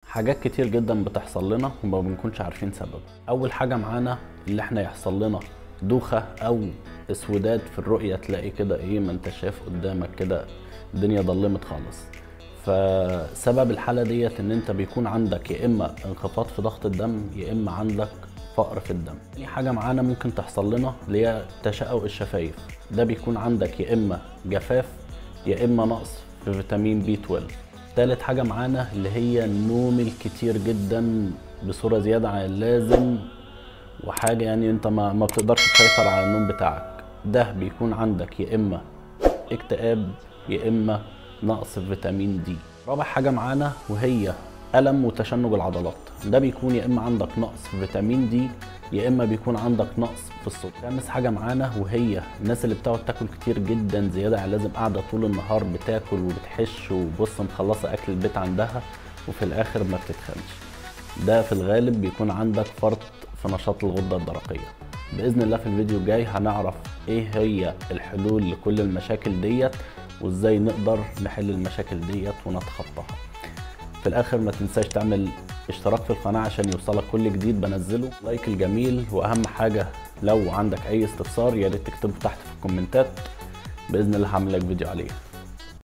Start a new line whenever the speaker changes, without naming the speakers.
حاجات كتير جدا بتحصل لنا وما بنكونش عارفين سبب. اول حاجه معانا اللي احنا يحصل لنا دوخه او اسوداد في الرؤيه، تلاقي كده ما انت شايف قدامك كده الدنيا ضلمت خالص. فسبب الحاله ديت ان انت بيكون عندك يا اما انخفاض في ضغط الدم يا اما عندك فقر في الدم. تاني حاجه معانا ممكن تحصل لنا اللي هي تشقق الشفايف، ده بيكون عندك يا اما جفاف يا اما نقص في فيتامين بي 12. تالت حاجة معانا اللي هي النوم الكتير جدا بصورة زيادة عن اللازم، وحاجة انت ما بتقدرش تسيطر على النوم بتاعك، ده بيكون عندك يا اما اكتئاب يا اما نقص في فيتامين دي. رابع حاجة معانا وهي ألم وتشنج العضلات، ده بيكون يا اما عندك نقص في فيتامين دي يا اما بيكون عندك نقص في الصوت. خامس حاجه معانا وهي الناس اللي بتقعد تاكل كتير جدا زياده عن اللازم، قاعده طول النهار بتاكل وبتحش وبص مخلصه اكل البيت عندها وفي الاخر ما بتتخنش، ده في الغالب بيكون عندك فرط في نشاط الغده الدرقيه. باذن الله في الفيديو الجاي هنعرف ايه هي الحلول لكل المشاكل ديت وازاي نقدر نحل المشاكل ديت ونتخطاها. في الاخر ما تنساش تعمل اشتراك في القناة عشان يوصلك كل جديد بنزله، لايك الجميل، واهم حاجة لو عندك اي استفسار يا ريت تكتبه تحت في الكومنتات، باذن الله هعمل لك فيديو عليه.